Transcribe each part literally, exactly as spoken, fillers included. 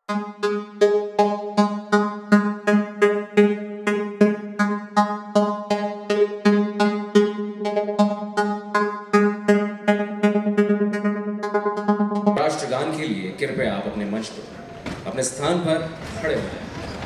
राष्ट्रगान के लिए कृपया आप अपने मंच पर अपने स्थान पर खड़े हो जाएं।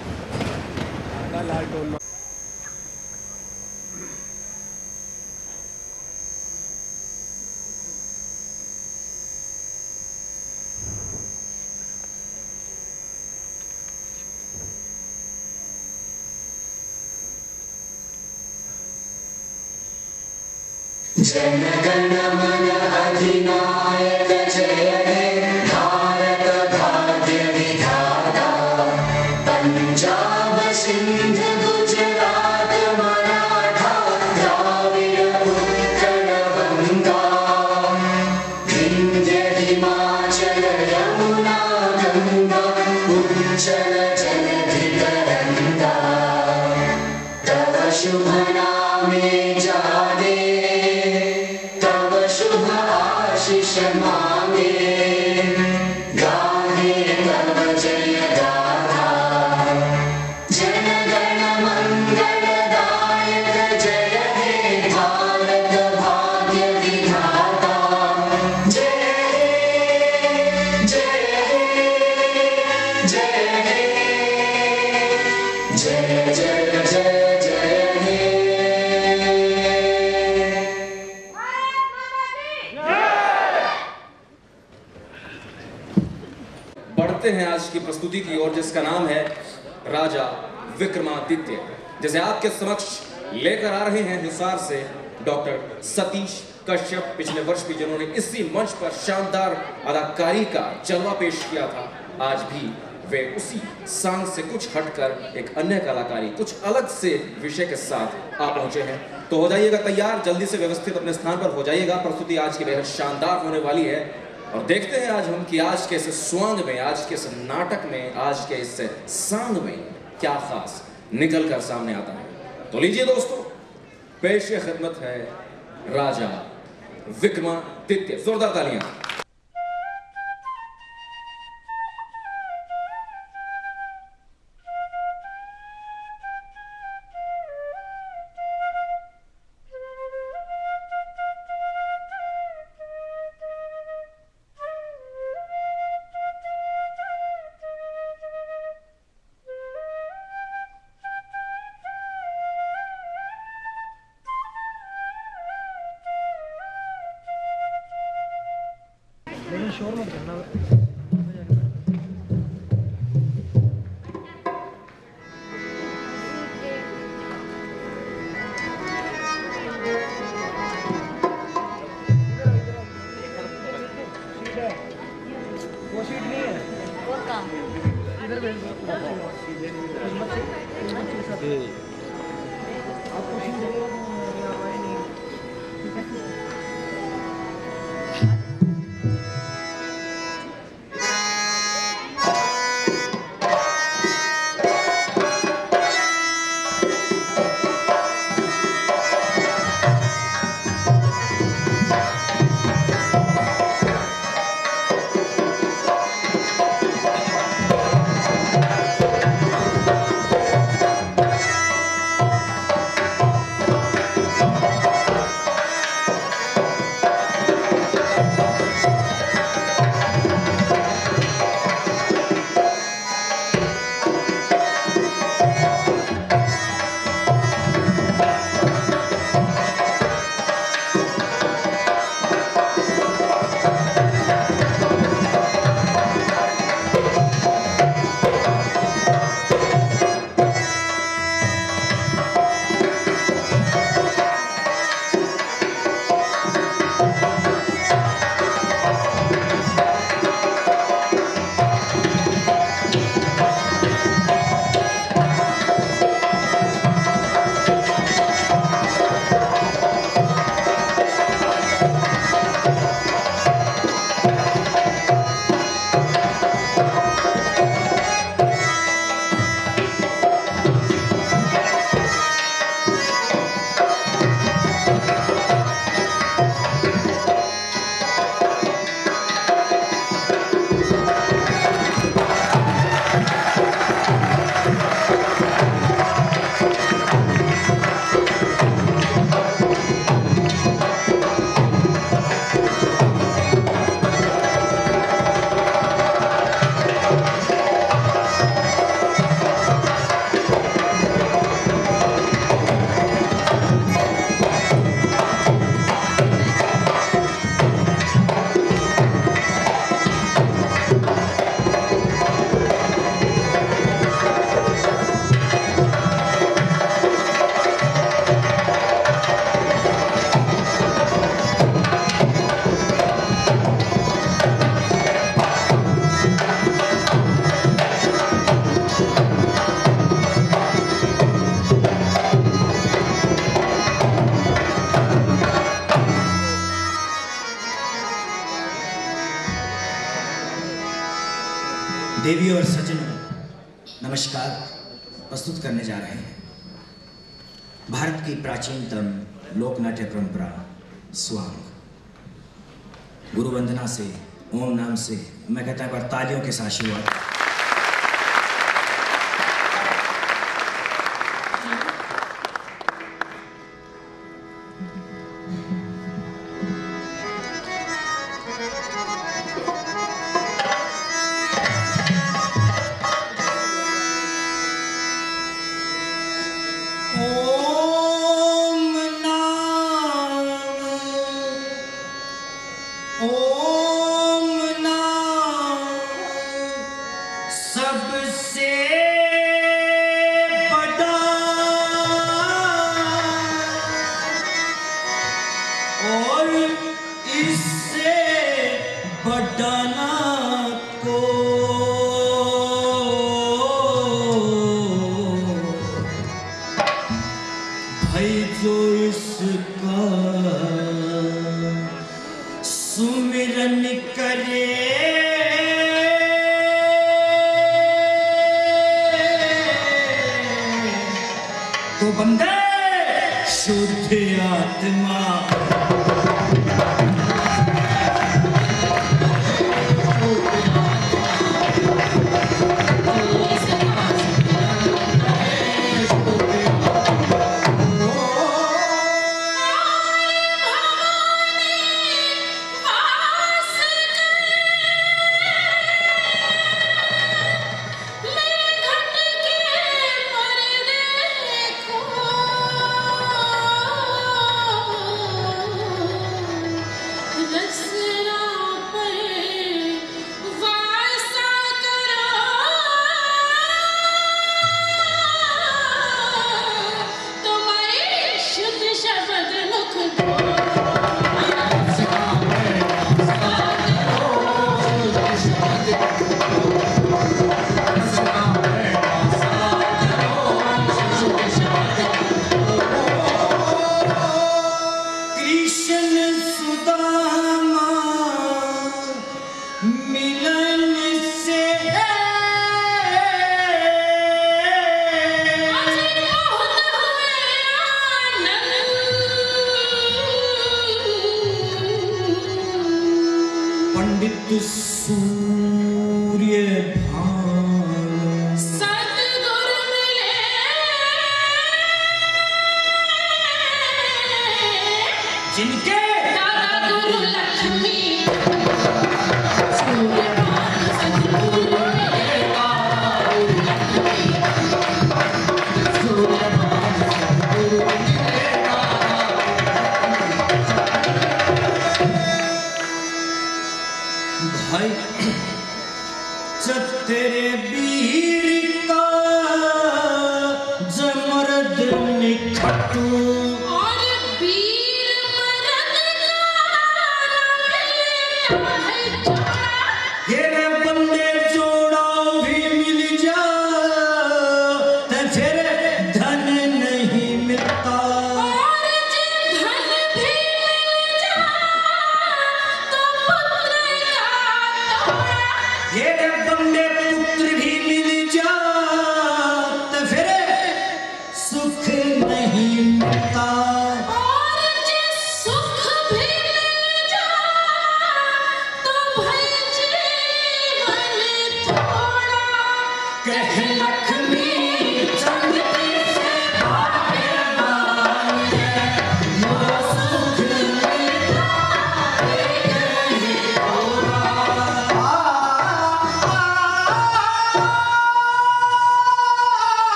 जन गण मन अधिनायक जय हे भारत भाग्य विधाता पंजाब सिंध गुजरात मराठा द्राविड़ उत्कल बंगा विंध्य हिमाचल यमुना गंगा उच्चल जलधि तरंगा तव शुभ नामे जादे आशीष मांगे गाहे तव जय गाथा जन गण मंगलदायक जय हे भारत भाग्य विधाता जय हे जय हे जय हे जय जय जय जय हे। बढ़ते हैं आज की प्रस्तुति की ओर, जिसका नाम है राजा विक्रमादित्य। जैसे आपके समक्ष लेकर आ रहे हैं हिसार से डॉक्टर सतीश कश्यप, पिछले वर्ष भी जिन्होंने इसी मंच पर शानदार अदाकारी का जलवा पेश किया था, आज भी वे उसी सांग से कुछ हटकर एक अन्य कलाकारी, कुछ अलग से विषय के साथ आ पहुंचे हैं। तो हो जाइएगा तैयार, जल्दी से व्यवस्थित अपने स्थान पर हो जाइएगा। प्रस्तुति आज की बेहद शानदार होने वाली है और देखते हैं आज हम कि आज के इस स्वांग में, आज के इस नाटक में, आज के इस सांग में क्या खास निकल कर सामने आता है। तो लीजिए दोस्तों, पेश खिदमत है राजा विक्रमादित्य। जोरदार तालियां। शोर मत करना। वो सीट नहीं है और काम इधर बैठ जाओ। आपको सीट देगा तो आवाज नहीं। देवी और सज्जनों, नमस्कार। प्रस्तुत करने जा रहे हैं भारत की प्राचीनतम लोक नाट्य परंपरा स्वांग। गुरु वंदना से, ओम नाम से मैं कहता हूं पर तालियों के साथ शुरुआत।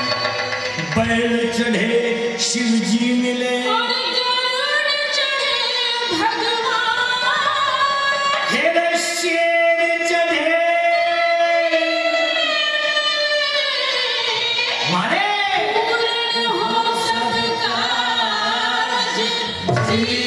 बैल चढ़े शिव जी मिले, और गरुड़ चढ़े सतीश